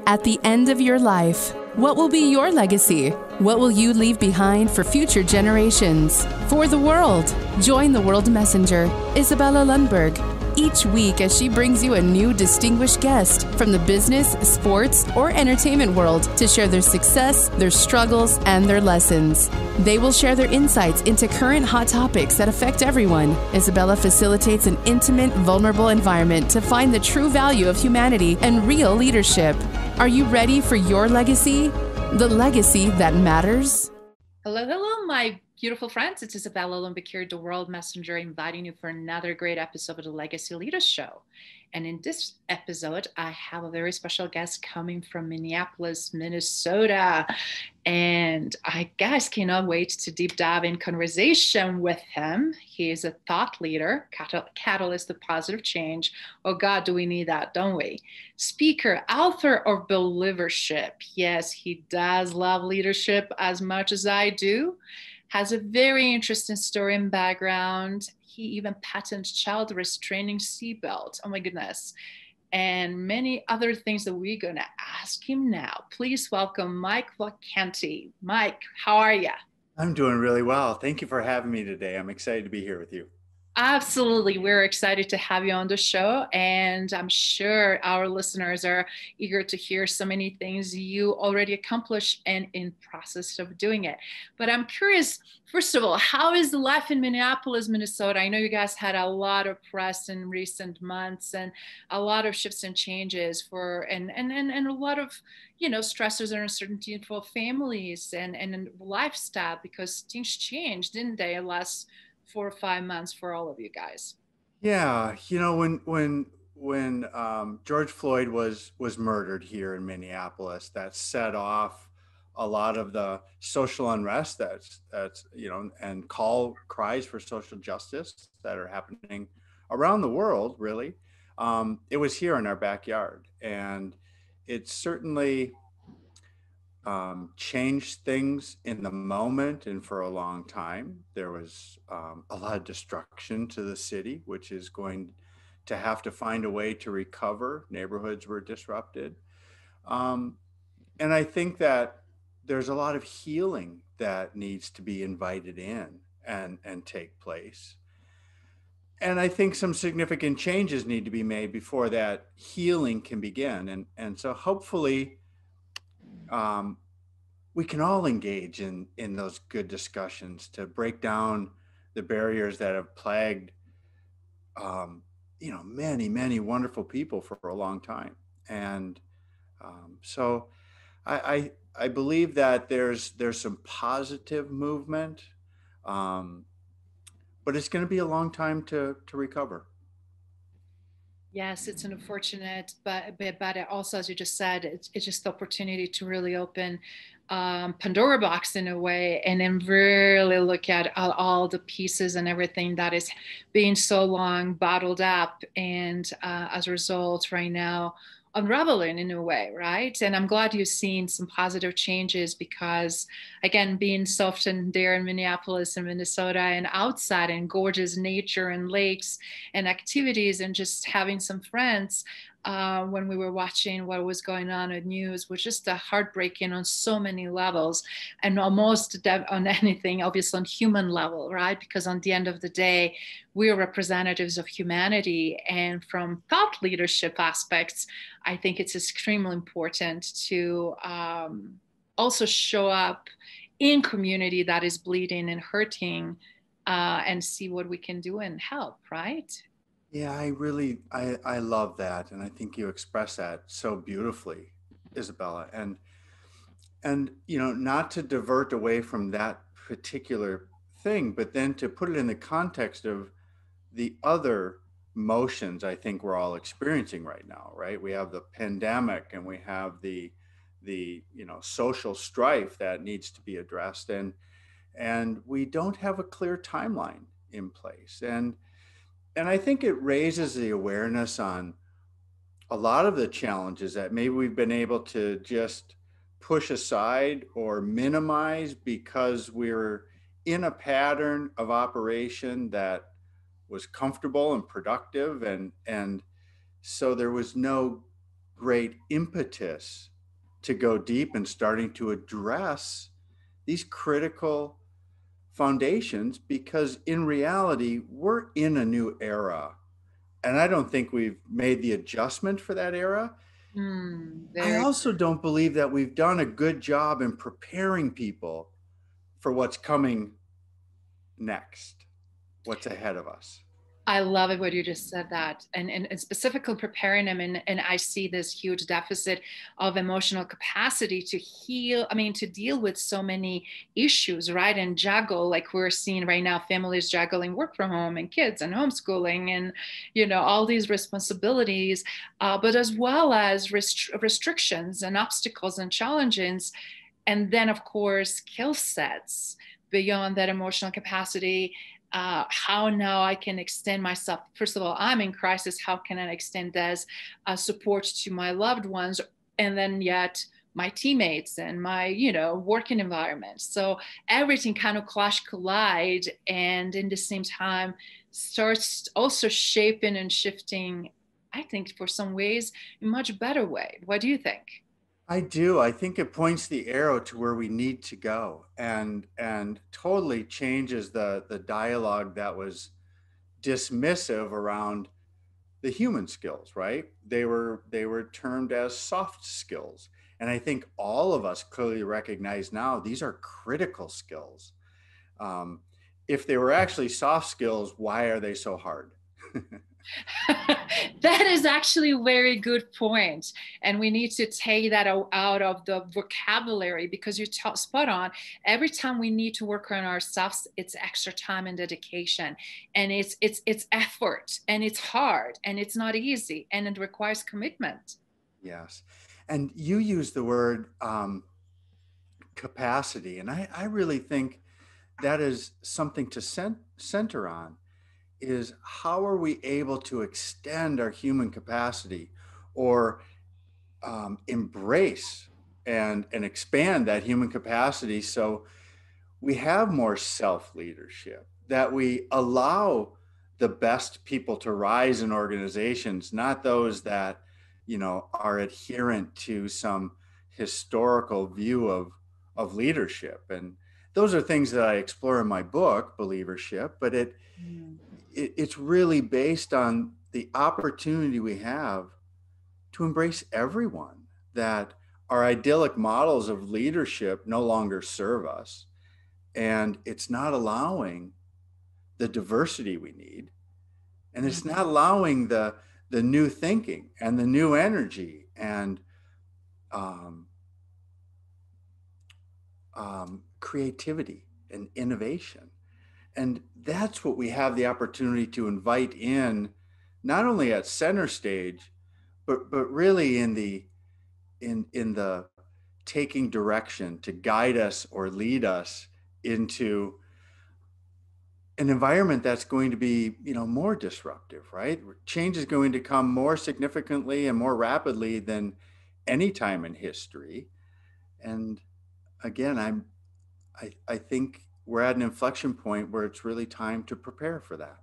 At the end of your life, what will be your legacy? What will you leave behind for future generations? For the world, join the World Messenger, Isabella Lundberg, each week as she brings you a new distinguished guest from the business, sports, or entertainment world to share their success, their struggles, and their lessons. They will share their insights into current hot topics that affect everyone. Isabella facilitates an intimate, vulnerable environment to find the true value of humanity and real leadership. Are you ready for your legacy? The legacy that matters? Hello, my beautiful friends. It's Isabella Lundberg here, the World Messenger, inviting you for another great episode of the Legacy Leaders Show. And in this episode, I have a very special guest coming from Minneapolis, Minnesota. And I guys cannot wait to deep dive in conversation with him. He is a thought leader, catalyst of positive change. Oh God, do we need that, don't we? Speaker, author of Believership. Yes, he does love leadership as much as I do. Has a very interesting story and background. He even patented child restraining seatbelt. Oh my goodness. And many other things that we're going to ask him now. Please welcome Mike Vacanti. Mike, how are you? I'm doing really well. Thank you for having me today. I'm excited to be here with you. Absolutely. We're excited to have you on the show. And I'm sure our listeners are eager to hear so many things you already accomplished and in process of doing it. But I'm curious, first of all, how is the life in Minneapolis, Minnesota? I know you guys had a lot of press in recent months and a lot of shifts and changes and a lot of, stressors and uncertainty for families and lifestyle, because things changed, didn't they, last 4 or 5 months for all of you guys? Yeah, when George Floyd was murdered here in Minneapolis, that set off a lot of the social unrest that's and cries for social justice that are happening around the world. Really, it was here in our backyard, and it certainly changed things in the moment and for a long time. There was a lot of destruction to the city, which is going to have to find a way to recover. Neighborhoods were disrupted. And I think that there's a lot of healing that needs to be invited in and take place. And I think some significant changes need to be made before that healing can begin. And so hopefully, we can all engage in those good discussions to break down the barriers that have plagued, many wonderful people for a long time. And so I believe that there's some positive movement, but it's going to be a long time to recover. Yes, it's an unfortunate, but also, as you just said, it's just the opportunity to really open Pandora box in a way, and then really look at all the pieces and everything that is being so long bottled up, and as a result, right now, unraveling in a way, right? And I'm glad you've seen some positive changes, because again, being so often there in Minneapolis and Minnesota and outside in gorgeous nature and lakes and activities, and just having some friends, when we were watching what was going on in news, was just heartbreaking on so many levels, and almost on anything, obviously on human level, right? Because on the end of the day, we are representatives of humanity, and from thought leadership aspects, I think it's extremely important to also show up in community that is bleeding and hurting, and see what we can do and help, right? Yeah, I love that. And I think you express that so beautifully, Isabella. And not to divert away from that particular thing, but then to put it in the context of the other motions I think we're all experiencing right now, right? We have the pandemic, and we have the social strife that needs to be addressed, and we don't have a clear timeline in place. And I think it raises the awareness on a lot of the challenges that maybe we've been able to just push aside or minimize because we're in a pattern of operation that was comfortable and productive. And so there was no great impetus to go deep and starting to address these critical foundations, because in reality, we're in a new era. And I don't think we've made the adjustment for that era. I Very. also don't believe that we've done a good job in preparing people for what's coming next, what's ahead of us. I love it what you just said that, and specifically preparing them, and I see this huge deficit of emotional capacity to heal. I mean, to deal with so many issues, right? And juggle, like we're seeing right now, families juggling work from home and kids and homeschooling, and all these responsibilities, but as well as restrictions and obstacles and challenges, and then of course skill sets beyond that emotional capacity. How now I can extend myself. First of all, I'm in crisis. How can I extend as support to my loved ones, and then yet my teammates and my working environment? So everything kind of collide, and in the same time starts also shaping and shifting, I think, for some ways, in much better way. What do you think? I do. I think it points the arrow to where we need to go, and totally changes the dialogue that was dismissive around the human skills, right? They were termed as soft skills. And I think all of us clearly recognize now these are critical skills. Um, if they were actually soft skills, why are they so hard? That is actually a very good point. And we need to take that out of the vocabulary, because you're spot on. Every time we need to work on ourselves, it's extra time and dedication. And it's effort, and it's hard, and it's not easy, and it requires commitment. Yes. And you use the word capacity. And I really think that is something to center on, is how are we able to extend our human capacity, or embrace and expand that human capacity, so we have more self leadership, that we allow the best people to rise in organizations, not those that are adherent to some historical view of leadership. And those are things that I explore in my book, Believership, but it's really based on the opportunity we have to embrace everyone, that our idyllic models of leadership no longer serve us, and it's not allowing the diversity we need, and it's not allowing the new thinking and the new energy and creativity and innovation. And that's what we have the opportunity to invite in, not only at center stage, but really in the taking direction to guide us or lead us into an environment that's going to be more disruptive, right? Change is going to come more significantly and more rapidly than any time in history. And again, I think we're at an inflection point where it's really time to prepare for that.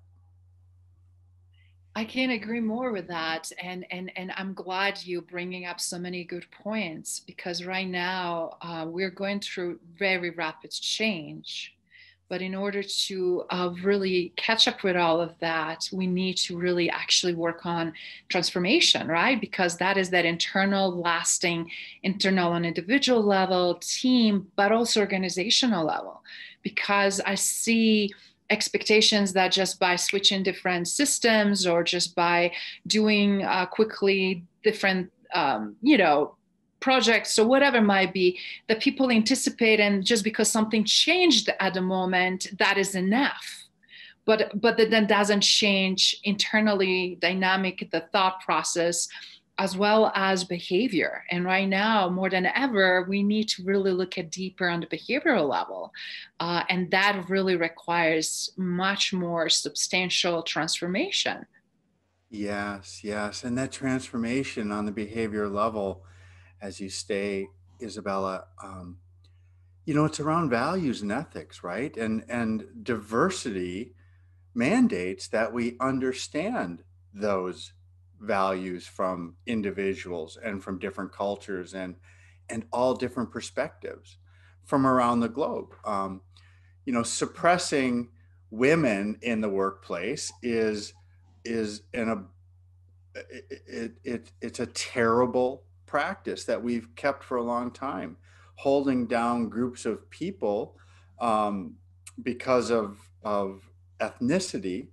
I can't agree more with that, and I'm glad you bringing up so many good points, because right now we're going through very rapid change. But in order to really catch up with all of that, we need to really actually work on transformation, right? Because that is that internal, lasting, internal on individual level, team, but also organizational level. Because I see expectations that just by switching different systems, or just by doing quickly different, projects or whatever might be, that people anticipate, and just because something changed at the moment, that is enough. But that then doesn't change internally dynamic, the thought process, as well as behavior. And right now, more than ever, we need to really look at deeper on the behavioral level. And that really requires much more substantial transformation. Yes, yes. And that transformation on the behavior level, as you say, Isabella, it's around values and ethics, right? And diversity mandates that we understand those values from individuals and from different cultures, and and all different perspectives from around the globe. You know, suppressing women in the workplace is it's a terrible practice that we've kept for a long time, holding down groups of people um, because of ethnicity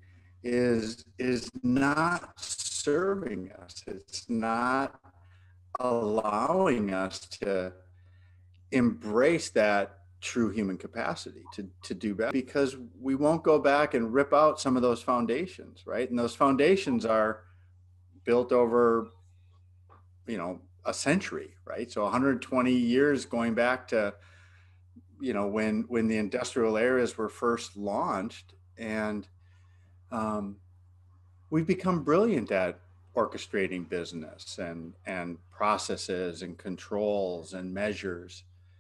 is not serving us. It's not allowing us to embrace that true human capacity to do better, because we won't go back and rip out some of those foundations, right? And those foundations are built over, you know, a century, right? So 120 years going back to, you know, when the industrial eras were first launched. And um, we've become brilliant at orchestrating business and processes and controls and measures,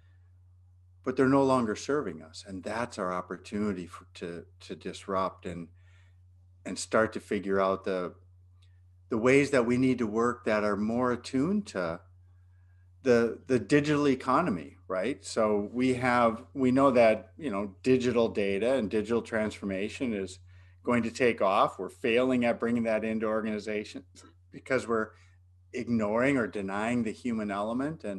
but they're no longer serving us. And that's our opportunity to disrupt and start to figure out the ways that we need to work that are more attuned to the digital economy, right? So we know that, you know, digital data and digital transformation is going to take off. We're failing at bringing that into organizations because we're ignoring or denying the human element. And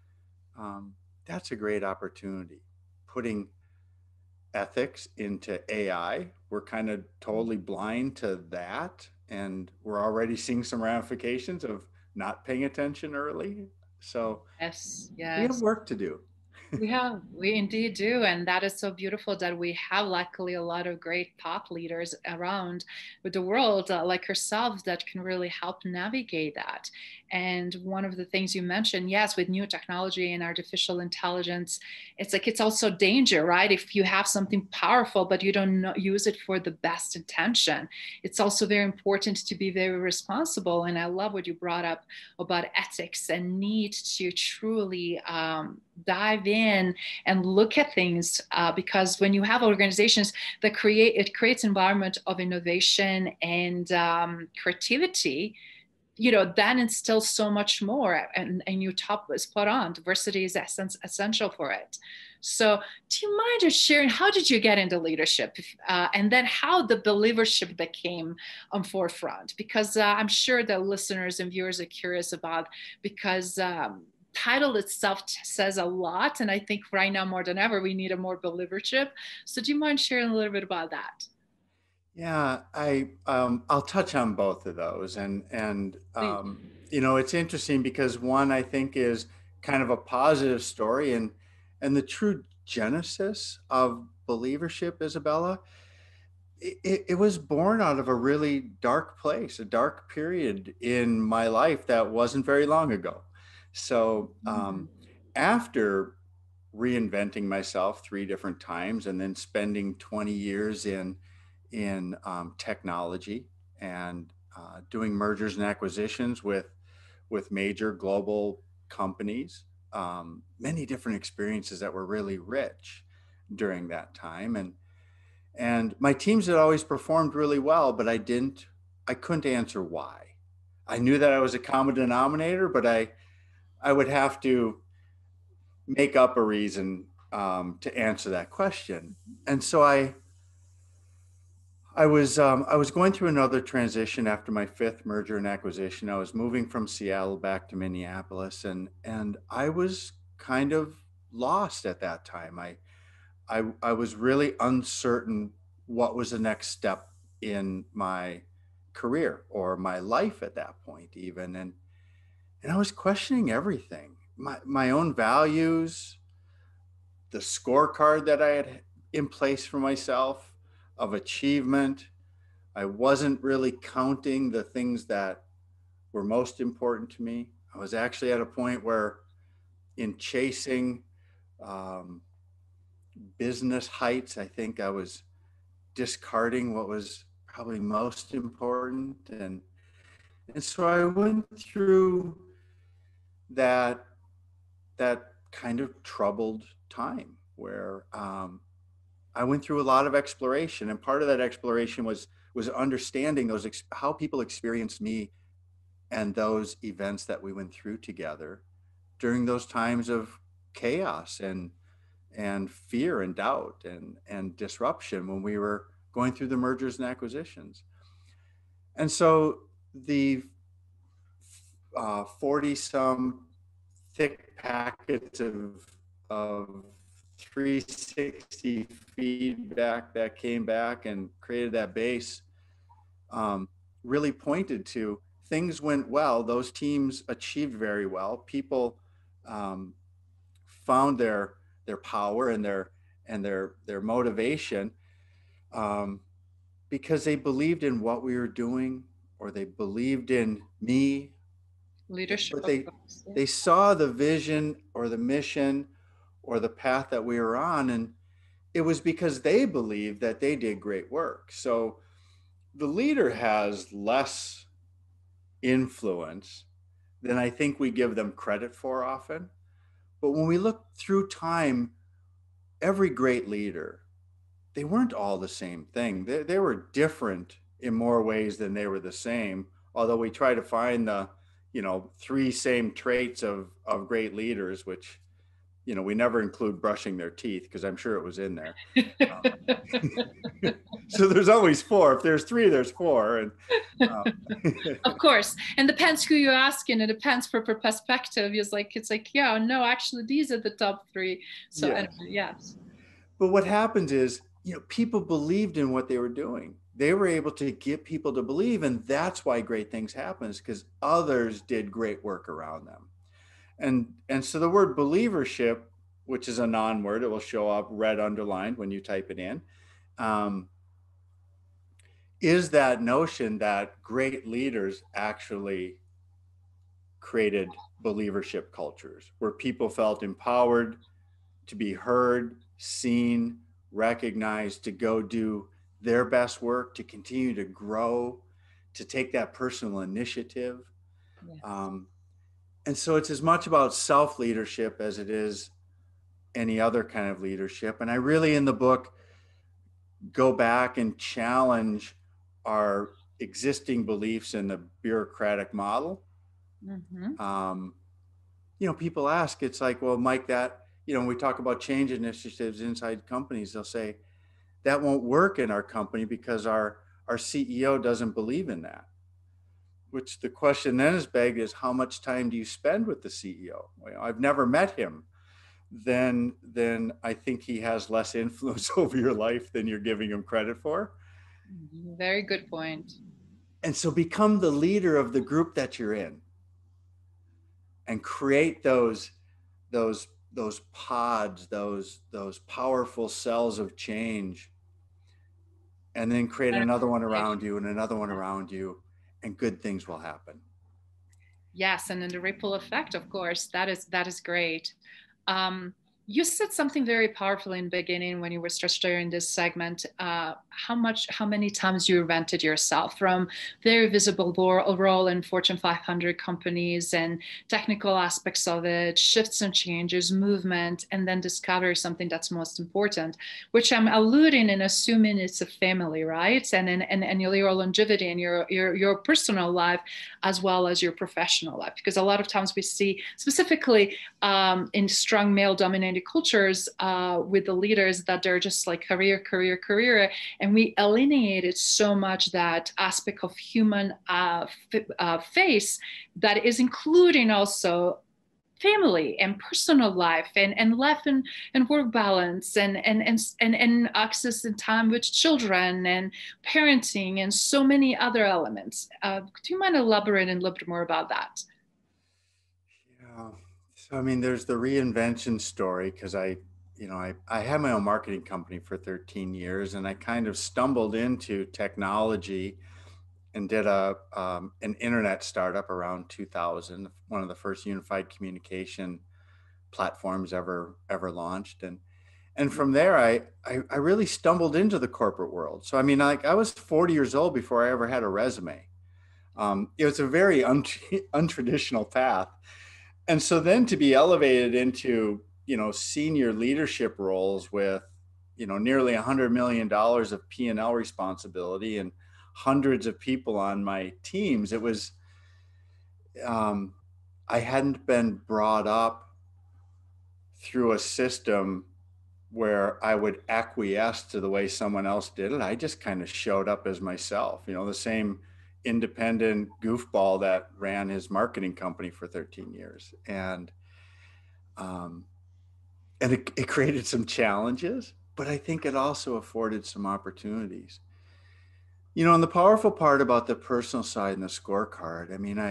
that's a great opportunity. Putting ethics into AI, we're kind of totally blind to that. And we're already seeing some ramifications of not paying attention early. So Yes, we have yes. work to do. We indeed do. And that is so beautiful that we have, luckily, a lot of great thought leaders around with the world, like yourself, that can really help navigate that. And one of the things you mentioned, yes, with new technology and artificial intelligence, it's like it's also danger, right? If you have something powerful, but you don't use it for the best intention, it's also very important to be very responsible. And I love what you brought up about ethics and need to truly dive in and look at things, because when you have organizations that creates environment of innovation and creativity, you know, that instills so much more. And you top spot on, diversity is essential for it. So do you mind just sharing, how did you get into leadership, and then how the believership became on forefront? Because I'm sure the listeners and viewers are curious about, because title itself says a lot. And I think right now more than ever, we need a more believership. So do you mind sharing a little bit about that? Yeah, I'll touch on both of those, Please. you know, it's interesting because one I think is kind of a positive story, and the true genesis of believership, Isabella, it was born out of a really dark place, a dark period in my life that wasn't very long ago. So Mm. after reinventing myself three different times and then spending 20 years in technology and doing mergers and acquisitions with major global companies, many different experiences that were really rich during that time. And my teams had always performed really well, but I couldn't answer why. I knew that I was a common denominator, but I would have to make up a reason to answer that question. And so I was going through another transition after my fifth merger and acquisition. I was moving from Seattle back to Minneapolis, and I was kind of lost at that time. I was really uncertain what was the next step in my career or my life at that point even, and I was questioning everything. My own values, the scorecard that I had in place for myself of achievement. I wasn't really counting the things that were most important to me. I was actually at a point where, in chasing um, business heights, I think I was discarding what was probably most important. And so I went through that that kind of troubled time where I went through a lot of exploration, and part of that exploration was understanding how people experienced me and those events that we went through together, during those times of chaos and fear and doubt and disruption when we were going through the mergers and acquisitions. And so the 40 some thick packets of 360 feedback that came back and created that base really pointed to things went well. Those teams achieved very well. People found their power and their motivation because they believed in what we were doing, or they believed in me. Leadership. But they saw the vision or the mission or the path that we were on, and it was because they believed that they did great work. So the leader has less influence than I think we give them credit for often. But when we look through time, every great leader, they weren't all the same thing. They were different in more ways than they were the same, although we try to find the, three same traits of great leaders, which, we never include brushing their teeth because I'm sure it was in there. So there's always four. If there's three, there's four. And of course, and depends who you ask, and it depends for perspective. It's like, yeah, no, actually, these are the top three. So yes. Yes. But what happens is, people believed in what they were doing. They were able to get people to believe, and that's why great things happen, is because others did great work around them. And so the word believership, which is a non-word, it will show up red underlined when you type it in, is that notion that great leaders actually created believership cultures where people felt empowered to be heard, seen, recognized, to go do their best work, to continue to grow, to take that personal initiative. Yes. And so it's as much about self-leadership as it is any other kind of leadership. And I really, in the book, go back and challenge our existing beliefs in the bureaucratic model. Mm-hmm. People ask, it's like, well, Mike, that, when we talk about change initiatives inside companies, they'll say, that won't work in our company because our CEO doesn't believe in that. Which the question then is begged is, how much time do you spend with the CEO? Well, I've never met him. Then I think he has less influence over your life than you're giving him credit for. Very good point. And so become the leader of the group that you're in and create those pods, those powerful cells of change, and then create another one around you and another one around you, and good things will happen. Yes, and then the ripple effect, of course, that is great. You said something very powerful in the beginning when you were sharing this segment, how many times you invented yourself, from very visible role in Fortune 500 companies and technical aspects of it, shifts and changes, movement, and then discover something that's most important, which I'm alluding and assuming it's a family, right? And your longevity and your personal life as well as your professional life, because a lot of times we see specifically in strong male dominated cultures with the leaders that they're just like career, and we alienated so much that aspect of human face that is including also family and personal life and life and work balance and access and time with children and parenting and so many other elements. Do you mind elaborating a little bit more about that? Yeah. So, there's the reinvention story, because I had my own marketing company for 13 years, and I kind of stumbled into technology and did an internet startup around 2000, one of the first unified communication platforms ever launched. And from there, I really stumbled into the corporate world. So, I was 40 years old before I ever had a resume. It was a very untraditional path. And so then to be elevated into, senior leadership roles with, nearly $100 million of P&L responsibility and hundreds of people on my teams, it was I hadn't been brought up through a system where I would acquiesce to the way someone else did it. I just kind of showed up as myself, you know, the same independent goofball that ran his marketing company for 13 years. Um, and it created some challenges, but I think it also afforded some opportunities. You know, and the powerful part about the personal side and the scorecard, I mean,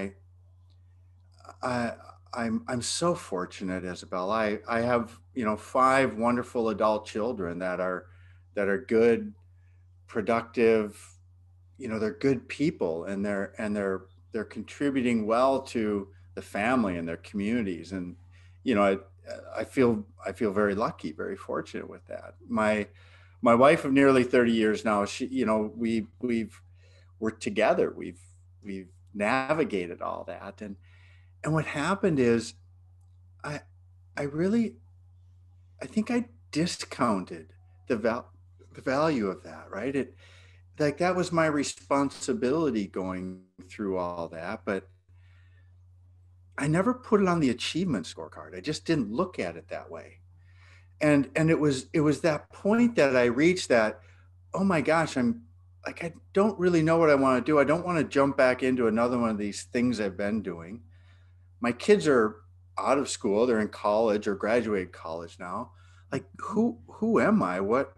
I, I'm so fortunate, Isabel. I have, you know, 5 wonderful adult children that are good, productive, you know, they're good people, and they're contributing well to the family and their communities. And, you know, I feel very lucky, very fortunate with that. My wife of nearly 30 years now, she, you know, we're together. We've navigated all that. And what happened is I I really I think I discounted the value of that, right? It like that was my responsibility going through all that, but I never put it on the achievement scorecard. I just didn't look at it that way. And it was that point that I reached that, oh my gosh, I'm like, I don't really know what I want to do. I don't want to jump back into another one of these things I've been doing. My kids are out of school, they're in college or graduate college now. Like who am I?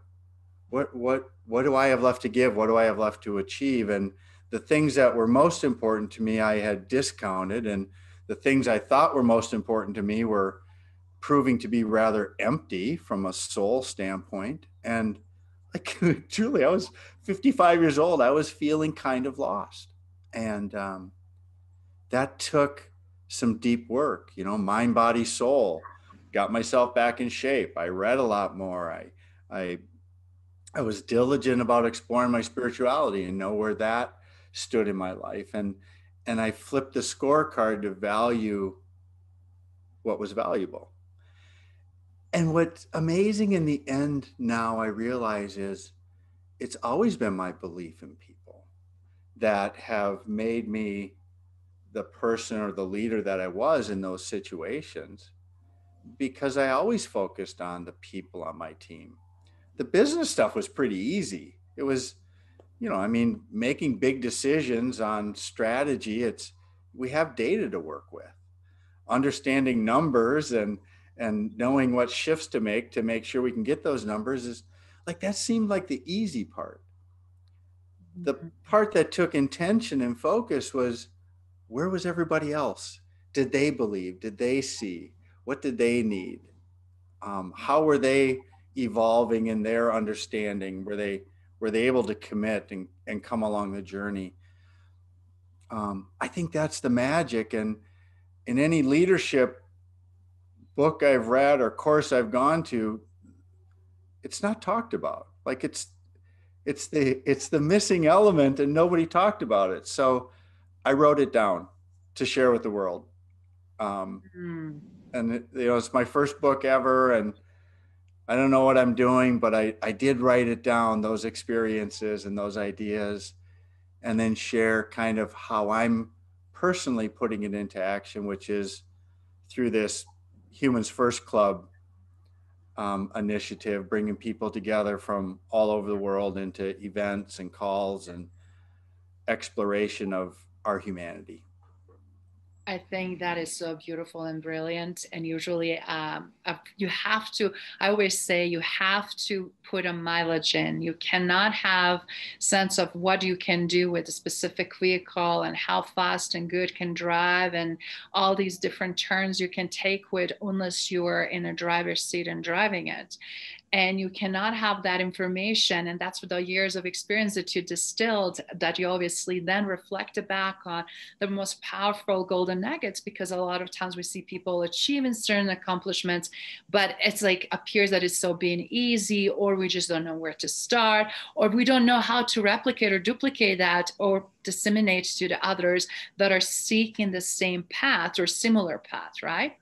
What do I have left to give? What do I have left to achieve? And the things that were most important to me I had discounted, and the things I thought were most important to me were proving to be rather empty from a soul standpoint. And like truly, I was 55 years old. I was feeling kind of lost. And that took some deep work, you know, mind, body, soul. Got myself back in shape. I read a lot more. I I was diligent about exploring my spirituality and know where that stood in my life. And I flipped the scorecard to value what was valuable. And what's amazing in the end now I realize is it's always been my belief in people that have made me the person or the leader that I was in those situations, because I always focused on the people on my team. The business stuff was pretty easy. It was, you know, I mean, making big decisions on strategy, we have data to work with. Understanding numbers and knowing what shifts to make sure we can get those numbers is like, that seemed like the easy part. The part that took intention and focus was, where was everybody else? Did they believe? Did they see? What did they need? How were they evolving in their understanding? Were they able to commit and come along the journey? I think that's the magic. And in any leadership book I've read or course I've gone to, it's not talked about. Like it's the missing element, and nobody talked about it. So I wrote it down to share with the world. And you know, it's my first book ever, and I don't know what I'm doing, but I did write it down, those experiences and those ideas, and then share kind of how I'm personally putting it into action, which is through this Humans First Club initiative, bringing people together from all over the world into events and calls and exploration of our humanity. I think that is so beautiful and brilliant. And usually you have to, I always say, you have to put a mileage in. You cannot have sense of what you can do with a specific vehicle and how fast and good can drive and all these different turns you can take with, unless you're in a driver's seat and driving it. And you cannot have that information. And that's what the years of experience that you distilled, that you obviously then reflected back on the most powerful golden nuggets, because a lot of times we see people achieving certain accomplishments, but it's like appears that it's so being easy, or we just don't know where to start, or we don't know how to replicate or duplicate that or disseminate to the others that are seeking the same path or similar path, right?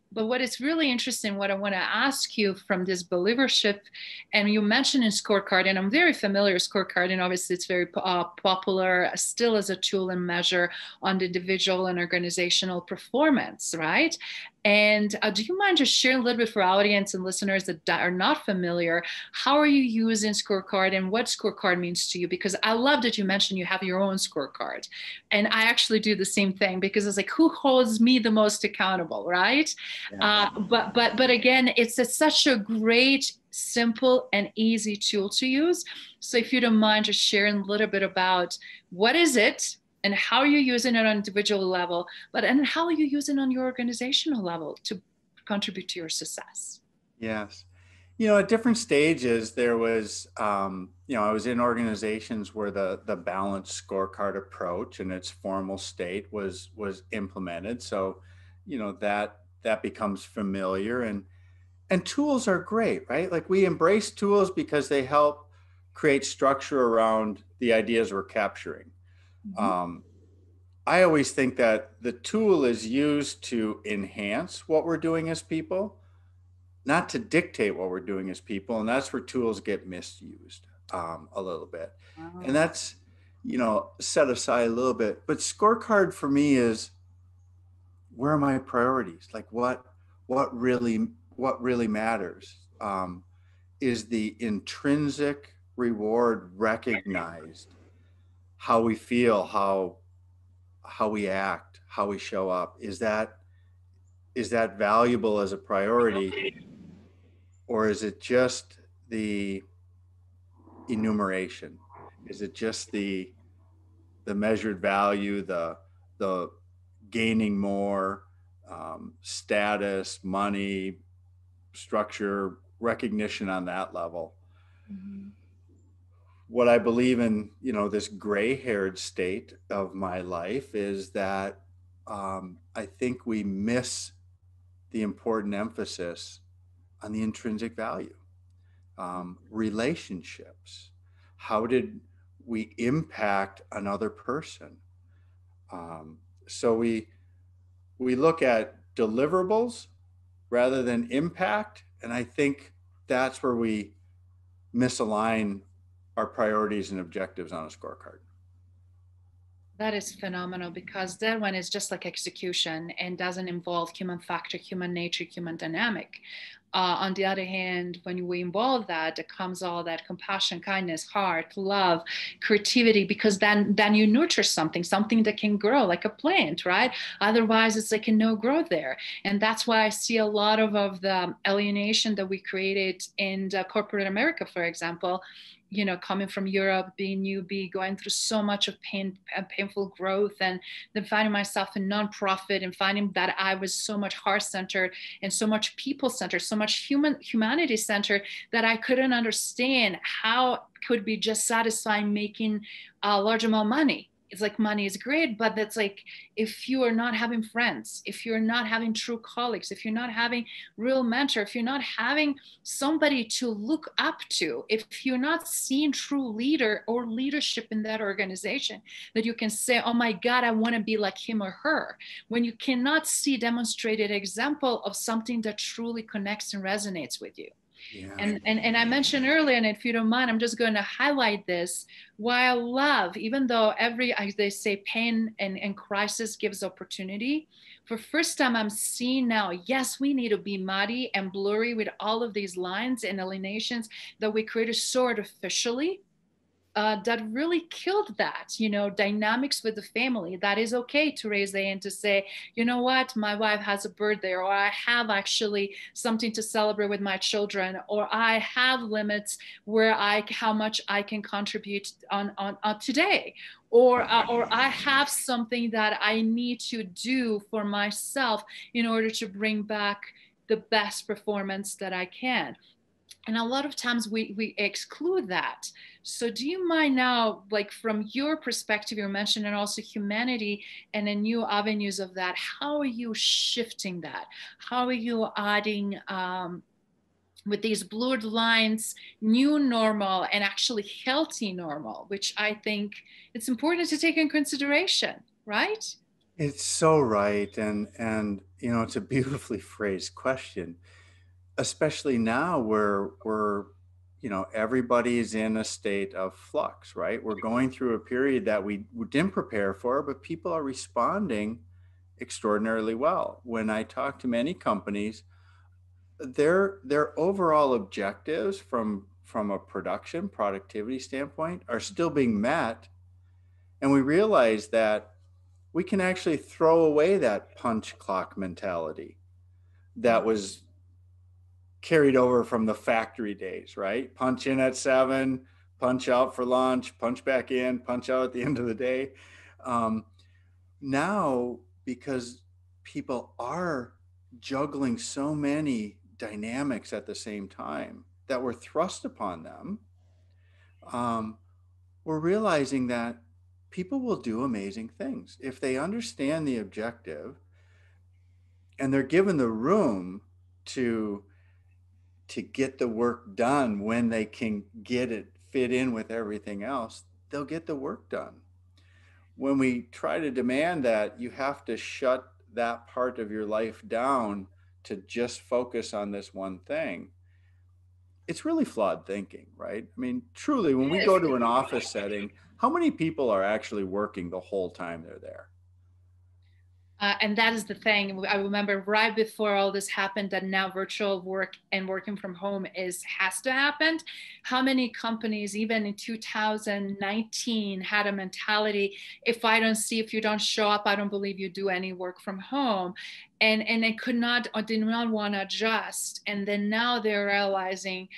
But what is really interesting, what I want to ask you from this believership, and you mentioned in scorecard, and I'm very familiar with scorecard, and obviously it's very popular still as a tool and measure on the individual and organizational performance, right? And do you mind just sharing a little bit for our audience and listeners that are not familiar, how are you using scorecard and what scorecard means to you? Because I love that you mentioned you have your own scorecard. And I actually do the same thing because it's like, who holds me the most accountable, right? Yeah. But again, such a great, simple and easy tool to use. So if you don't mind just sharing a little bit about what is it and how you're using it on individual level, and how you use it on your organizational level to contribute to your success. Yes. At different stages, there was, I was in organizations where the balanced scorecard approach in its formal state was implemented. So, that becomes familiar, and tools are great, right? Like, we embrace tools because they help create structure around the ideas we're capturing. Mm-hmm. I always think that the tool is used to enhance what we're doing as people, not to dictate what we're doing as people. And that's where tools get misused a little bit. Wow. And that's, set aside a little bit. But scorecard for me is, where are my priorities? Like, what really matters? Is the intrinsic reward recognized? How we feel, how we act, how we show up, is that valuable as a priority, or is it just the enumeration? Is it just the measured value, the gaining more, status, money, structure, recognition on that level? Mm-hmm. What I believe in, this gray-haired state of my life is that I think we miss the important emphasis on the intrinsic value. Relationships. How did we impact another person? So we look at deliverables rather than impact, and I think that's where we misalign our priorities and objectives on a scorecard. That is phenomenal, because that one is just like execution and doesn't involve human factor, human nature, human dynamic. On the other hand, when we involve that, it comes all that compassion, kindness, heart, love, creativity, because then you nurture something that can grow like a plant, right? Otherwise, it's like no growth there. And that's why I see a lot of the alienation that we created in corporate America, for example, coming from Europe, being newbie, going through so much of painful growth, and then finding myself in nonprofit and finding that I was so much heart-centered and so much people-centered, so much humanity-centered, that I couldn't understand how it could be just satisfying making a large amount of money. It's like, money is great, but that's like, if you are not having friends, if you're not having true colleagues, if you're not having real mentor, if you're not having somebody to look up to, if you're not seeing true leader or leadership in that organization, that you can say, oh my God, I want to be like him or her. When you cannot see demonstrated example of something that truly connects and resonates with you. Yeah. And I mentioned earlier, and if you don't mind, I'm just going to highlight this. While love, even though as they say, pain and crisis gives opportunity, for first time I'm seeing now, yes, we need to be muddy and blurry with all of these lines and alienations that we created so artificially. That really killed that, dynamics with the family. That is okay to raise the hand to say, you know what, my wife has a birthday, or I have actually something to celebrate with my children, or I have limits where how much I can contribute on today, or I have something that I need to do for myself in order to bring back the best performance that I can. And a lot of times we exclude that. So do you mind now, like from your perspective, you're mentioning also humanity and the new avenues of that, how are you shifting that? How are you adding with these blurred lines, new normal and actually healthy normal, which I think it's important to take in consideration, right? It's so right. And you know, it's a beautifully phrased question, especially now where we're, you know, everybody's in a state of flux, right? We're going through a period that we didn't prepare for, but people are responding extraordinarily well. When I talk to many companies, their overall objectives from a production productivity standpoint are still being met, and we realize that we can actually throw away that punch clock mentality that was carried over from the factory days, right? Punch in at 7, punch out for lunch, punch back in, punch out at the end of the day. Um, Now, because people are juggling so many dynamics at the same time that were thrust upon them, um, we're realizing that people will do amazing things if they understand the objective and they're given the room to get the work done. When they can get it fit in with everything else, they'll get the work done. When we try to demand that you have to shut that part of your life down to just focus on this one thing, it's really flawed thinking, right? I mean, truly, when we go to an office setting, how many people are actually working the whole time they're there? And that is the thing. I remember right before all this happened that now virtual work and working from home has to happen. How many companies, even in 2019, had a mentality: if you don't show up, I don't believe you do any work from home. And they could not or did not want to adjust. And then now they're realizing,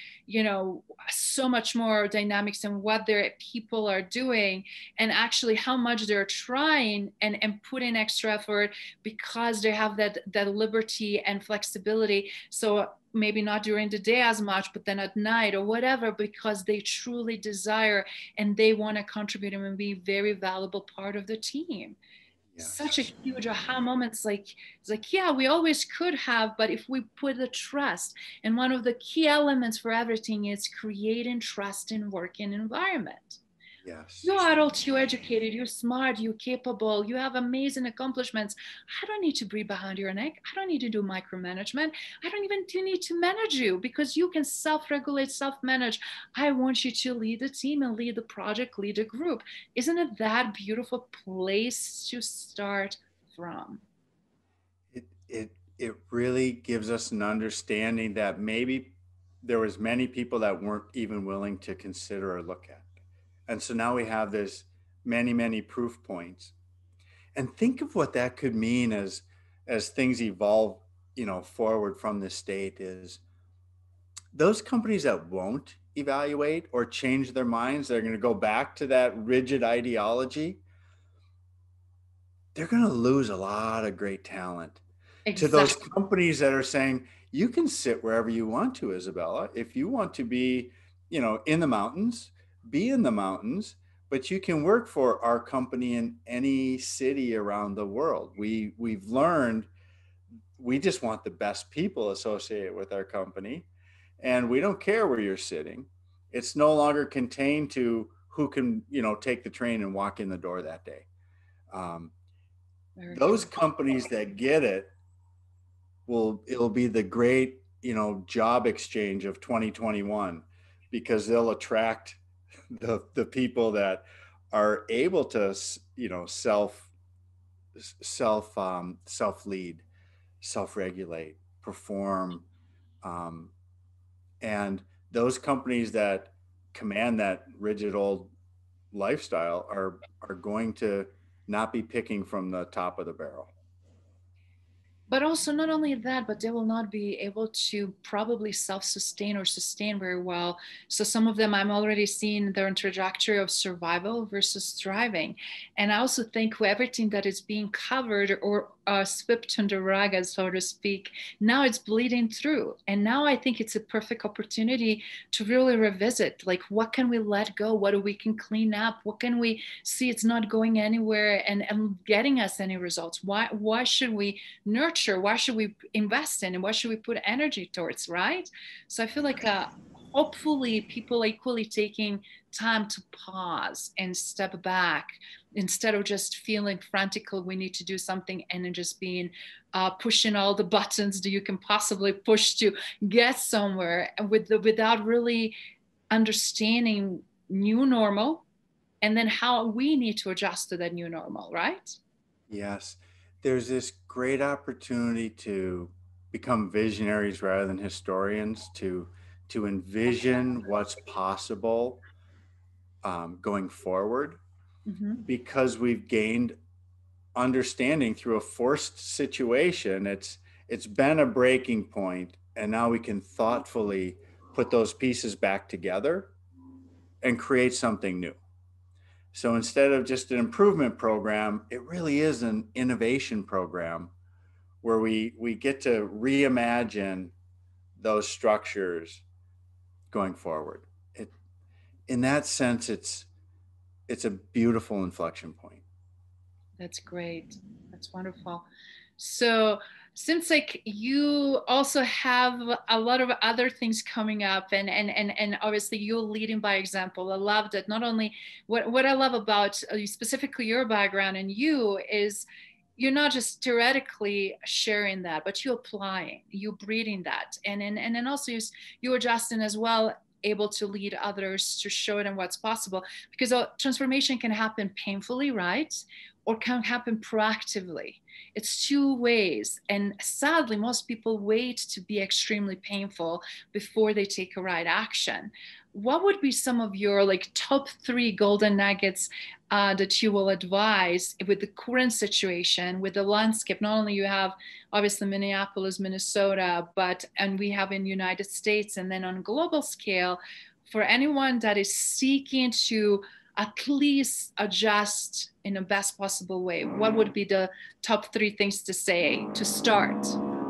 so much more dynamics in what their people are doing, and actually how much they're trying and putting extra effort because they have that liberty and flexibility. So maybe not during the day as much, but then at night or whatever, because they truly desire and they want to contribute and be a very valuable part of the team. Such a Yes. huge aha moment. It's like, yeah, we always could have, but if we put the trust, and one of the key elements for everything is creating trust in working environment. Yes. You're adult, you're educated, you're smart, you're capable, you have amazing accomplishments. I don't need to breathe behind your neck. I don't need to do micromanagement. I don't even need to manage you, because you can self-regulate, self-manage. I want you to lead the team and lead the project, lead the group. Isn't it that beautiful place to start from? It really gives us an understanding that maybe there was many people that weren't even willing to consider or look at. And so now we have this many proof points. And think of what that could mean as things evolve, you know, forward from this state. Is those companies that won't evaluate or change their minds, they're going to go back to that rigid ideology, they're going to lose a lot of great talent. To those Exactly. companies that are saying, you can sit wherever you want to, Isabella. If you want to be, you know, in the mountains, be in the mountains, but you can work for our company in any city around the world. We've learned we just want the best people associated with our company, and we don't care where you're sitting. It's no longer contained to who can, you know, take the train and walk in the door that day. Um, Very those true. companies that get it, it'll be the great, you know, job exchange of 2021, because they'll attract the people that are able to, you know, self lead, self regulate, perform, um, and those companies that command that rigid old lifestyle are going to not be picking from the top of the barrel. But also, not only that, but they will not be able to probably self-sustain or sustain very well. So some of them I'm already seeing their trajectory of survival versus thriving. And I also think with everything that is being covered or swept under the rug, so to speak, now it's bleeding through. And now I think it's a perfect opportunity to really revisit, like, what can we let go? What do we can clean up? What can we see it's not going anywhere and getting us any results? Why should we nurture? Why should we invest in? And what should we put energy towards, right? So I feel like hopefully people are equally taking time to pause and step back instead of just feeling frantically we need to do something and then just being pushing all the buttons that you can possibly push to get somewhere without really understanding new normal and then how we need to adjust to that new normal, right? Yes. There's this great opportunity to become visionaries rather than historians, to envision what's possible going forward, Mm-hmm. because we've gained understanding through a forced situation. It's been a breaking point, and now we can thoughtfully put those pieces back together and create something new. So instead of just an improvement program, it really is an innovation program where we get to reimagine those structures going forward. In that sense, it's a beautiful inflection point. That's great. That's wonderful. So since like you also have a lot of other things coming up and obviously you're leading by example. I love that. Not only what I love about specifically your background and you is you're not just theoretically sharing that, but you're applying, you're breeding that. And then also you're Justin as well, able to lead others to show them what's possible because transformation can happen painfully, right? Or can happen proactively. It's two ways. And sadly, most people wait to be extremely painful before they take a right action. What would be some of your like top 3 golden nuggets that you will advise with the current situation, with the landscape? Not only you have obviously Minneapolis, Minnesota, and we have in the United States, and then on global scale, for anyone that is seeking to at least adjust in the best possible way, what would be the top 3 things to say to start?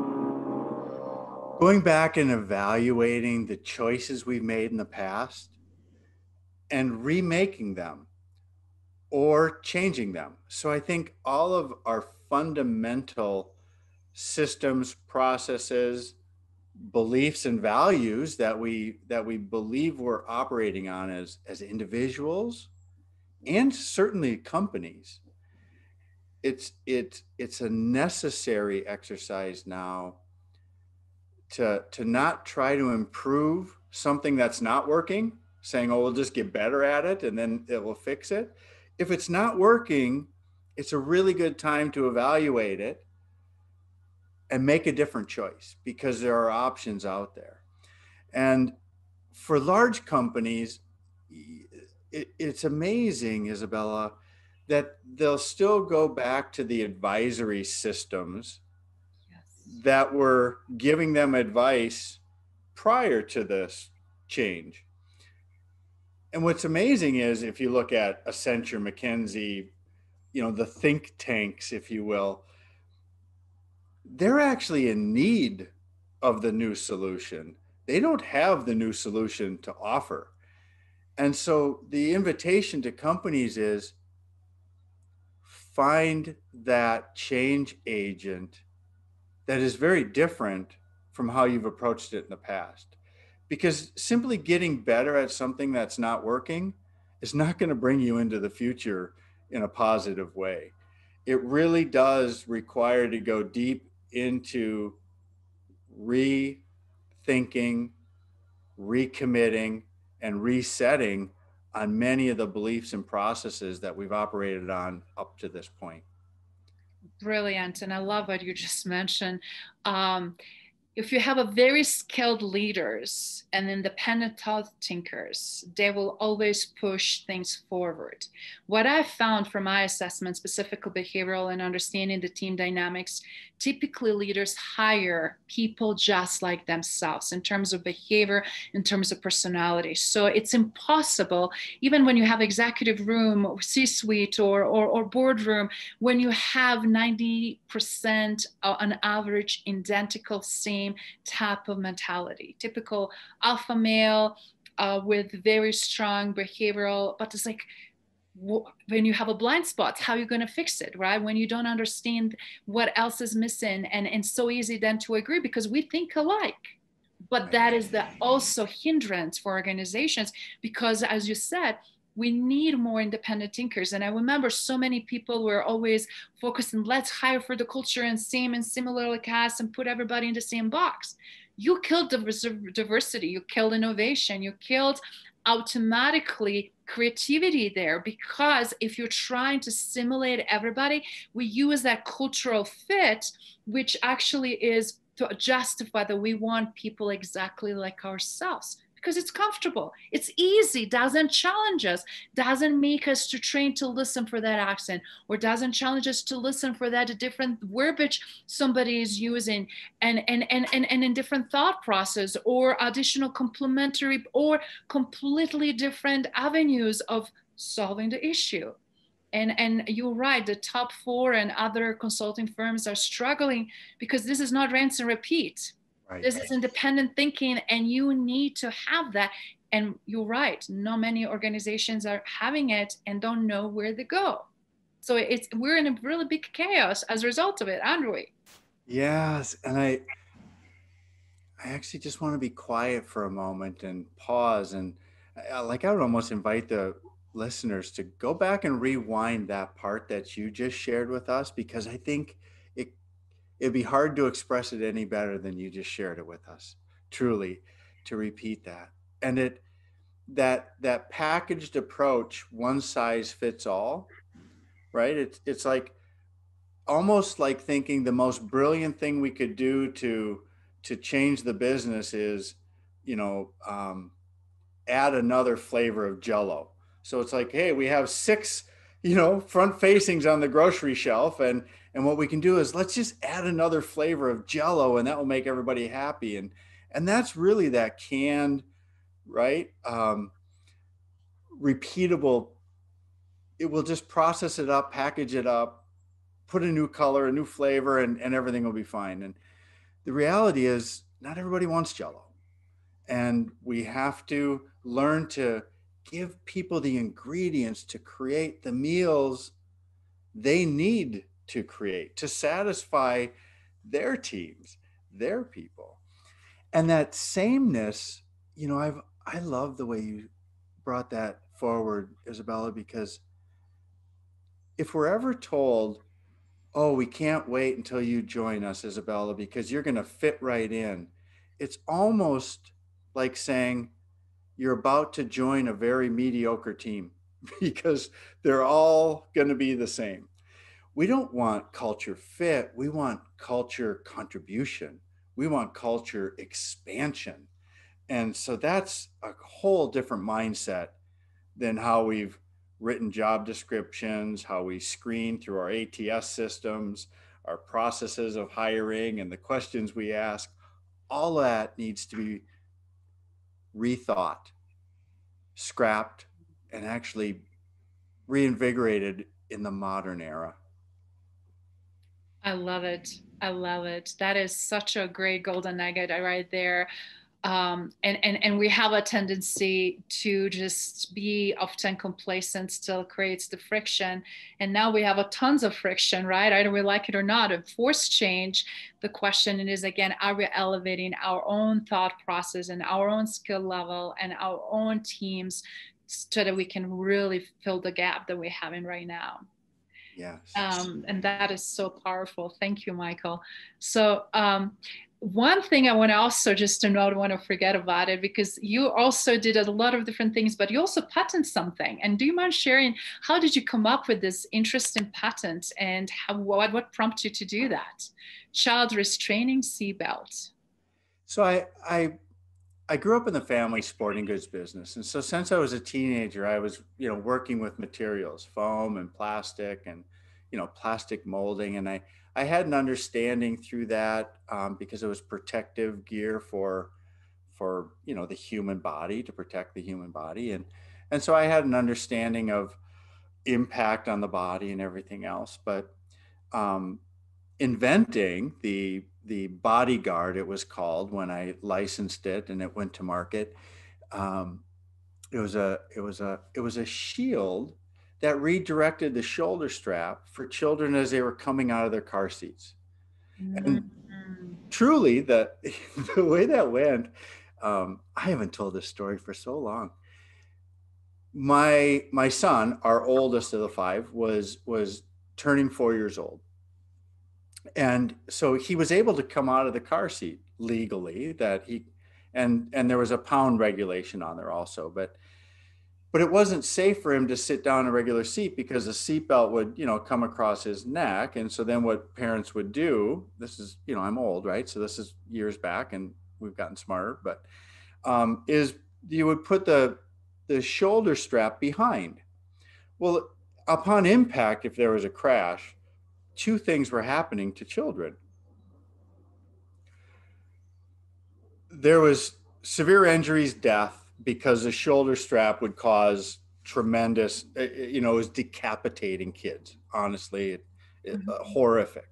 Going back and evaluating the choices we've made in the past and remaking them or changing them. So I think all of our fundamental systems, processes, beliefs, and values that we believe we're operating on as individuals and certainly companies, it's a necessary exercise now to not try to improve something that's not working, saying, oh, we'll just get better at it and then it will fix it. If it's not working, it's a really good time to evaluate it and make a different choice because there are options out there. And for large companies, it's amazing, Isabella, that they'll still go back to the advisory systems that were giving them advice prior to this change. And what's amazing is if you look at Accenture, McKinsey, the think tanks, if you will, they're actually in need of the new solution. They don't have the new solution to offer. And so the invitation to companies is find that change agent that is very different from how you've approached it in the past. Because simply getting better at something that's not working is not going to bring you into the future in a positive way. It really does require to go deep into rethinking, recommitting, and resetting on many of the beliefs and processes that we've operated on up to this point. Brilliant. And I love what you just mentioned. If you have a very skilled leaders and independent thought thinkers, they will always push things forward. What I found from my assessment, specifically behavioral and understanding the team dynamics, typically leaders hire people just like themselves in terms of behavior, in terms of personality. So it's impossible, even when you have executive room, C-suite or boardroom, when you have 90% on average identical same type of mentality, typical alpha male with very strong behavioral, but it's like when you have a blind spot, how are you going to fix it, right? When you don't understand what else is missing, and so easy then to agree because we think alike. But that is the also hindrance for organizations, because as you said, we need more independent thinkers. And I remember so many people were always focused on let's hire for the culture and same and similarly cast and put everybody in the same box. You killed diversity, you killed innovation, you killed automatically creativity there, because if you're trying to simulate everybody, we use that cultural fit, which actually is to justify that we want people exactly like ourselves because it's comfortable, it's easy, doesn't challenge us, doesn't make us to train to listen for that accent, or doesn't challenge us to listen for that different verbiage somebody is using, and in different thought process, or additional complementary or completely different avenues of solving the issue. And you're right, the top four and other consulting firms are struggling because this is not rinse and repeat. Right. This is independent thinking, and you need to have that. And you're right, not many organizations are having it and don't know where to go. So we're in a really big chaos as a result of it, aren't we? Yes, and I actually just want to be quiet for a moment and pause, and I would almost invite the listeners to go back and rewind that part that you just shared with us, because I think it'd be hard to express it any better than you just shared it with us, truly, to repeat that. And that packaged approach, one size fits all, right? It's like almost like thinking the most brilliant thing we could do to change the business is, add another flavor of Jell-O. So it's like, hey, we have 6, front facings on the grocery shelf, and what we can do is let's just add another flavor of Jell-O, and that will make everybody happy. And that's really that canned, right? Repeatable. It will just process it up, package it up, put a new color, a new flavor, and everything will be fine. And the reality is not everybody wants Jell-O. And we have to learn to give people the ingredients to create the meals they need to create to satisfy their teams, their people. And that sameness, I love the way you brought that forward, Isabella, because if we're ever told, oh, we can't wait until you join us, Isabella, because you're going to fit right in, it's almost like saying you're about to join a very mediocre team because they're all going to be the same. We don't want culture fit. We want culture contribution. We want culture expansion. And so that's a whole different mindset than how we've written job descriptions, how we screen through our ATS systems, our processes of hiring, and the questions we ask. All that needs to be rethought, scrapped, and actually reinvigorated in the modern era. I love it. I love it. That is such a great golden nugget right there. And we have a tendency to just be often complacent, still creates the friction. And now we have a tons of friction, right? Either we like it or not, a forced change. The question is, again, are we elevating our own thought process and our own skill level and our own teams so that we can really fill the gap that we're having right now? Yes. And that is so powerful. Thank you, Michael. So one thing I want to also just to not want to forget about it, because you also did a lot of different things, but you also patent something. And do you mind sharing, how did you come up with this interesting patent, and what prompted you to do that? Child restraining seatbelt. So I grew up in the family sporting goods business. And so since I was a teenager, I was, working with materials, foam and plastic and, plastic molding. And I had an understanding through that because it was protective gear for, the human body, to protect the human body. And so I had an understanding of impact on the body and everything else. But inventing the Bodyguard, it was called, when I licensed it and it went to market. It was a shield that redirected the shoulder strap for children as they were coming out of their car seats. Mm-hmm. truly, the way that went, I haven't told this story for so long. My son, our oldest of the five, was turning 4 years old. And so he was able to come out of the car seat legally, and there was a pound regulation on there also, but it wasn't safe for him to sit down in a regular seat because the seatbelt would, come across his neck. And so then what parents would do, this is, I'm old, right? So this is years back and we've gotten smarter, but is you would put the shoulder strap behind. Well, upon impact, if there was a crash, two things were happening to children. There was severe injuries, death, because the shoulder strap would cause tremendous, it was decapitating kids. Honestly, horrific.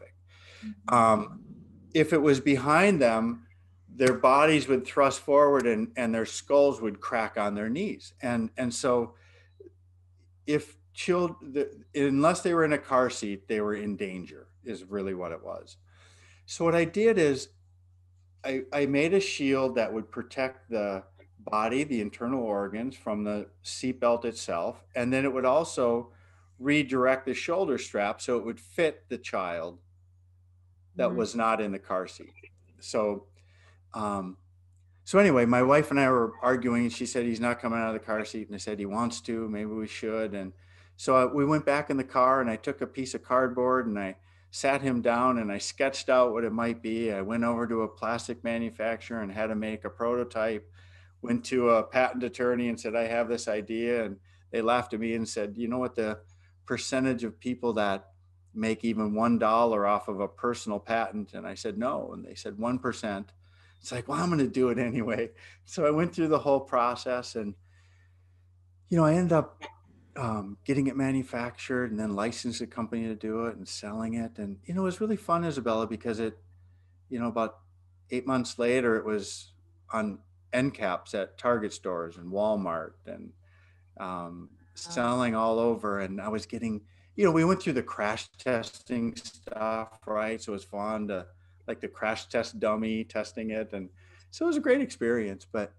If it was behind them, their bodies would thrust forward and their skulls would crack on their knees. And so if children, unless they were in a car seat, they were in danger, is really what it was. So what I did is I made a shield that would protect the body, the internal organs, from the seatbelt itself. And then it would also redirect the shoulder strap so it would fit the child that was not in the car seat. So anyway, my wife and I were arguing, and she said, he's not coming out of the car seat. And I said, he wants to, maybe we should. And so we went back in the car and I took a piece of cardboard and I sat him down and I sketched out what it might be. I went over to a plastic manufacturer and had him make a prototype, went to a patent attorney and said, I have this idea. And they laughed at me and said, you know what the percentage of people that make even $1 off of a personal patent? And I said, no. And they said 1%. It's like, well, I'm going to do it anyway. So I went through the whole process and, I ended up getting it manufactured and then licensed a company to do it and selling it. And, it was really fun, Isabella, because it, about 8 months later, it was on end caps at Target stores and Walmart and selling all over. And I was getting, we went through the crash testing stuff, right? So it was fun to, like, the crash test dummy, testing it. And so it was a great experience, but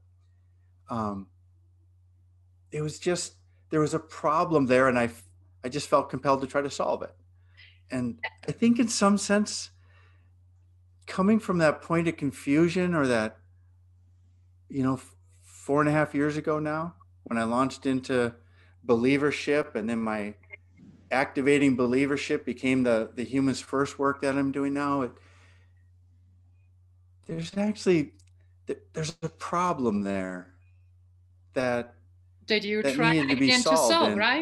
it was just, there was a problem there and I just felt compelled to try to solve it. And I think in some sense, coming from that point of confusion, or that, 4.5 years ago now, when I launched into believership, and then my activating believership became the Humans First work that I'm doing now, there's a problem there that you're trying again to solve, right?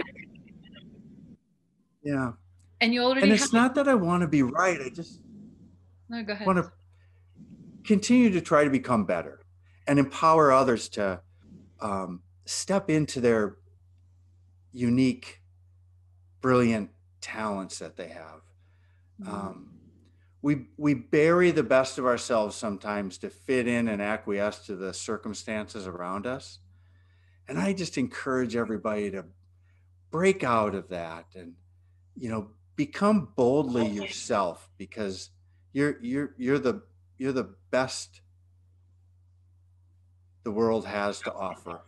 Yeah. And you already. And it's not that I want to be right. I just go ahead. want to continue to try to become better and empower others to step into their unique, brilliant talents that they have. We bury the best of ourselves sometimes to fit in and acquiesce to the circumstances around us. And I just encourage everybody to break out of that and, become boldly yourself, because you're the best the world has to offer.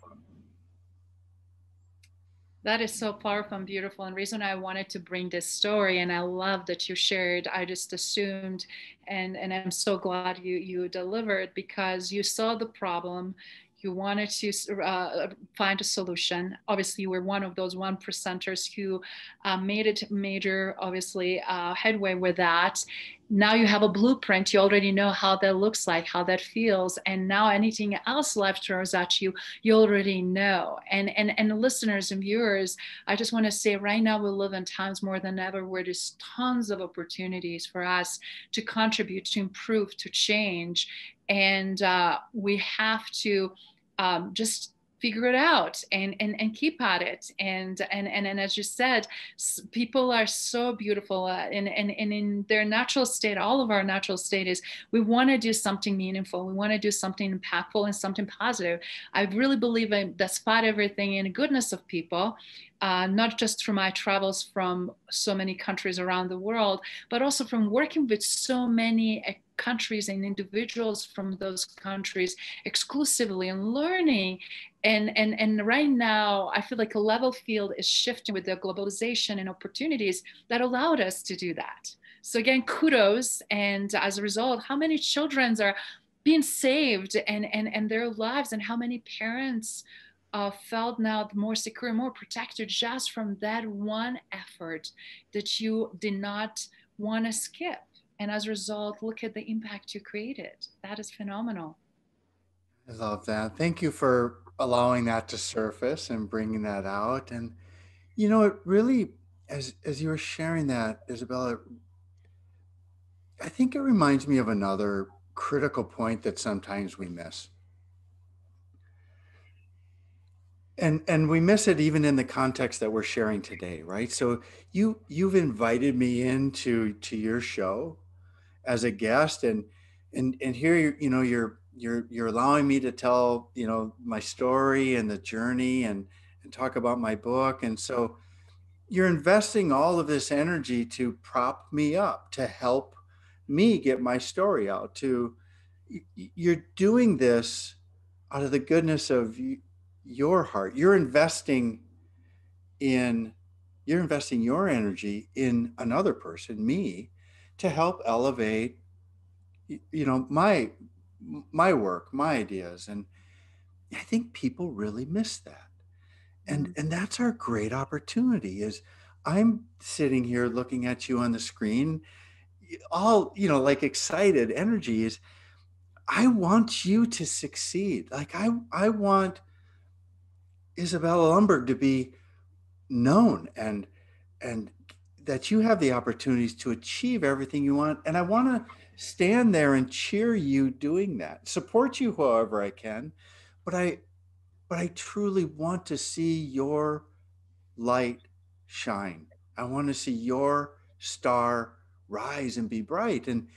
That is so powerful and beautiful. And the reason I wanted to bring this story, and I love that you shared, I just assumed, and I'm so glad you delivered, because you saw the problem. You wanted to find a solution. Obviously, you were one of those 1%ers who made it major, obviously, headway with that. Now you have a blueprint. You already know how that looks like, how that feels. And now anything else life throws at you, you already know. And the listeners and viewers, I just want to say right now we live in times more than ever where there's tons of opportunities for us to contribute, to improve, to change. And we have to just figure it out and keep at it. And as you said, people are so beautiful and in their natural state. All of our natural state is we want to do something meaningful. We want to do something impactful and something positive. I really believe in despite everything in the goodness of people, not just through my travels from so many countries around the world, but also from working with so many countries and individuals from those countries exclusively and learning. And right now, I feel like a level field is shifting with the globalization and opportunities that allowed us to do that. So again, kudos. And as a result, how many children are being saved and their lives, and how many parents felt now more secure, more protected just from that one effort that you did not want to skip. And as a result, look at the impact you created. That is phenomenal. I love that. Thank you for allowing that to surface and bringing that out. And it really, as you were sharing that, Isabella, I think it reminds me of another critical point that sometimes we miss. And we miss it even in the context that we're sharing today, right? So you've invited me into your show as a guest, and here you're allowing me to tell my story and the journey, and talk about my book. And so you're investing all of this energy to prop me up, to help me get my story out. You're doing this out of the goodness of your heart. In you're investing your energy in another person, me, to help elevate my work, my ideas. And I think people really miss that. And that's our great opportunity. Is I'm sitting here looking at you on the screen, all like excited energy. Is I want you to succeed. Like I want Isabella Lundberg to be known, and that you have the opportunities to achieve everything you want. And I want to stand there and cheer you doing that, support you however I can. But I truly want to see your light shine. I want to see your star rise and be bright. And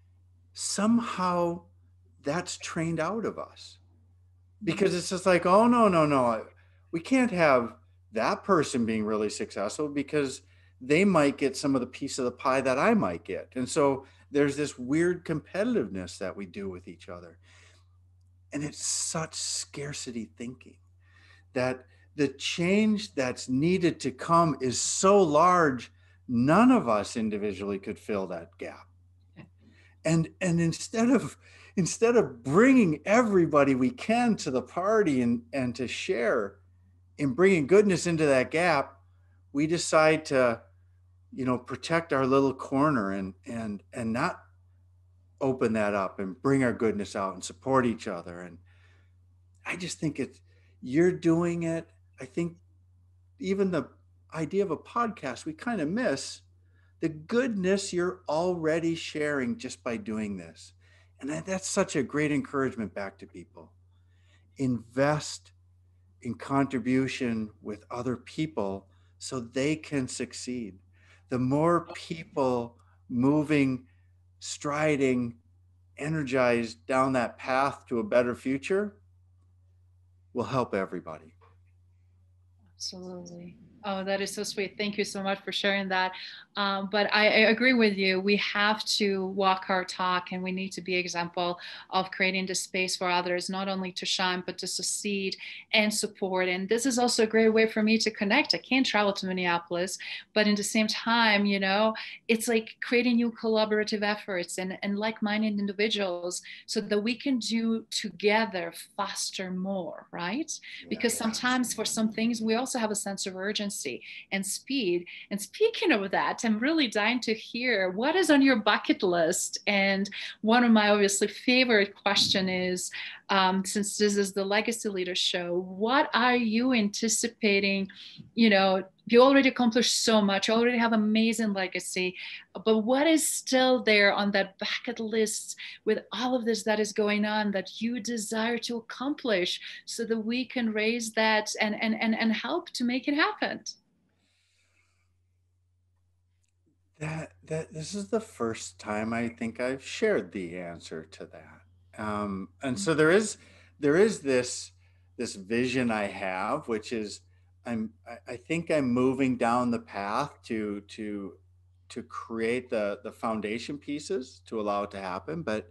somehow that's trained out of us, because it's just like, oh, no, we can't have that person being really successful because they might get some of the piece of the pie that I might get. And so there's this weird competitiveness that we do with each other. And it's such scarcity thinking that the change that's needed to come is so large, none of us individually could fill that gap. And instead of bringing everybody we can to the party and to share and bringing goodness into that gap, we decide to protect our little corner and not open that up and bring our goodness out and support each other. And I just think you're doing it. I think even the idea of a podcast, we kind of miss the goodness you're already sharing just by doing this. And that's such a great encouragement back to people. Invest in contribution with other people so they can succeed. The more people moving, striding, energized down that path to a better future will help everybody. Absolutely. Oh, that is so sweet. Thank you so much for sharing that. But I agree with you. We have to walk our talk, and we need to be example of creating the space for others, not only to shine, but to succeed and support. And this is also a great way for me to connect. I can't travel to Minneapolis, but in the same time, it's like creating new collaborative efforts and like-minded individuals so that we can do together faster more, right? Because sometimes for some things, we also have a sense of urgency and speed. And speaking of that, I'm really dying to hear what is on your bucket list. And one of my obviously favorite question is, since this is the Legacy Leader Show, what are you anticipating? You already accomplished so much, you already have amazing legacy, but what is still there on that bucket list with all of this that is going on that you desire to accomplish so that we can raise that and help to make it happen? That this is the first time I think I've shared the answer to that. And so there is this vision I have, which is I think I'm moving down the path to to create the foundation pieces to allow it to happen. But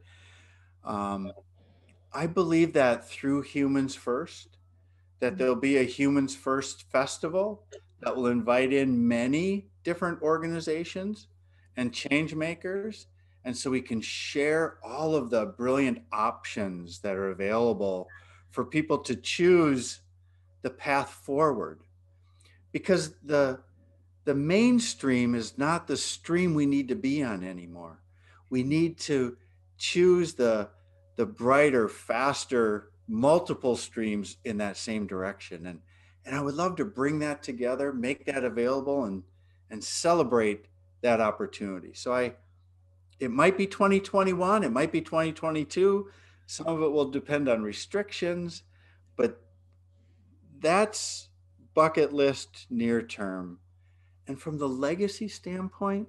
I believe that through Humans First, that there'll be a Humans First festival that will invite in many different organizations and change makers. And so we can share all of the brilliant options that are available for people to choose the path forward. Because the mainstream is not the stream we need to be on anymore. We need to choose the brighter, faster, multiple streams in that same direction. And I would love to bring that together, make that available, and celebrate that opportunity. So it might be 2021, it might be 2022. Some of it will depend on restrictions, but that's bucket list near term. And from the legacy standpoint,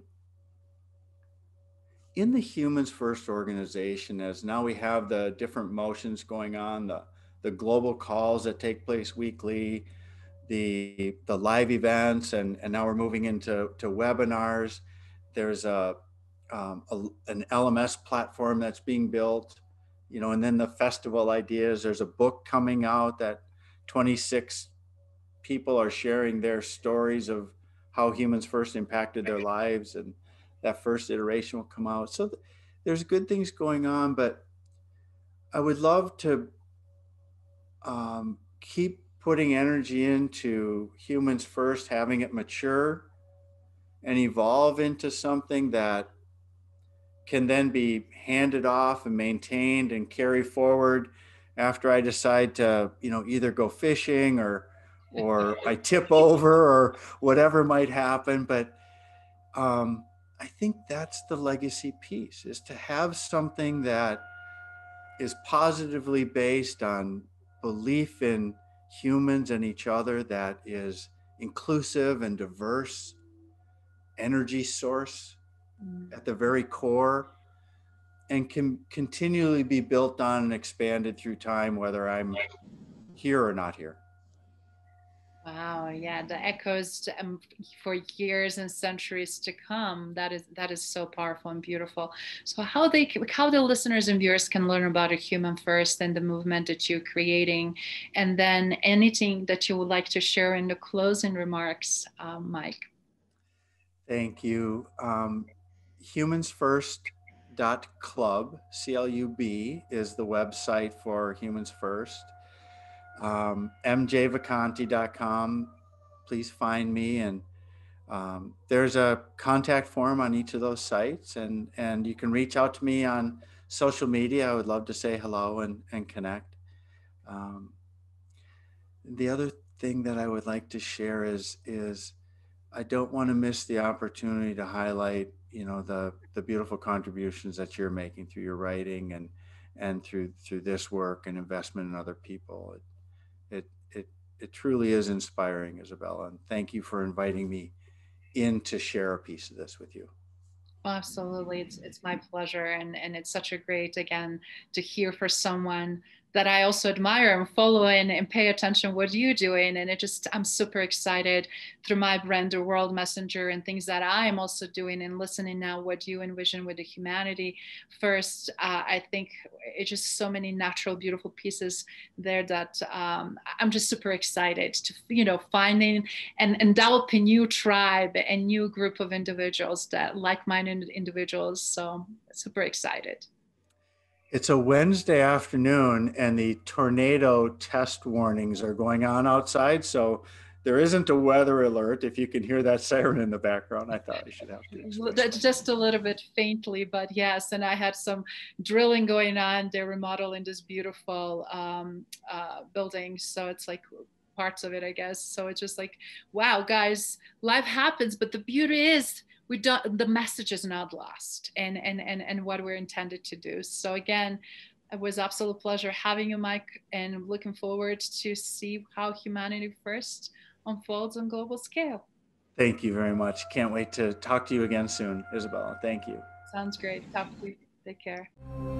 in the Humans First organization, as now we have the different motions going on, the global calls that take place weekly, the live events, and now we're moving into webinars. There's an LMS platform that's being built, and then the festival ideas. There's a book coming out that 26 people are sharing their stories of how Humans First impacted their lives, and that first iteration will come out. So there's good things going on, but I would love to keep putting energy into Humans First, having it mature and evolve into something that can then be handed off and maintained and carry forward after I decide to, either go fishing or I tip over or whatever might happen. But I think that's the legacy piece, is to have something that is positively based on belief in humans and each other, that is inclusive and diverse, energy source at the very core, and can continually be built on and expanded through time, whether I'm here or not here. Wow, yeah, the echoes for years and centuries to come. That is so powerful and beautiful. So how the listeners and viewers can learn about a Human First and the movement that you're creating, and then anything that you would like to share in the closing remarks, Mike. Thank you. Humansfirst.club, CLUB, is the website for Humans First. mjvacanti.com, please find me, and there's a contact form on each of those sites, and you can reach out to me on social media. I would love to say hello and connect. The other thing that I would like to share is I don't want to miss the opportunity to highlight the beautiful contributions that you're making through your writing and through this work and investment in other people. It truly is inspiring, Isabella, and thank you for inviting me in to share a piece of this with you. Absolutely, it's my pleasure, and it's such a great, again, to hear for someone that I also admire and follow and pay attention what you're doing. And I'm super excited through my brand, the World Messenger, and things that I am also doing and listening now what you envision with the Humanity First. I think it's just so many natural, beautiful pieces there that I'm just super excited to, finding and develop a new tribe, a new group of individuals, that like-minded individuals. So super excited. It's a Wednesday afternoon and the tornado test warnings are going on outside. So there isn't a weather alert. If you can hear that siren in the background, I thought I should have to. That's just a little bit faintly, but yes. And I had some drilling going on. They're remodeling this beautiful building. So it's like parts of it, I guess. So it's just like, wow, guys, life happens. But the beauty is, the message is not lost, and what we're intended to do. So again, it was absolute pleasure having you, Mike, and looking forward to see how Humanity First unfolds on global scale. Thank you very much. Can't wait to talk to you again soon, Isabella. Thank you. Sounds great. Talk to you. Take care.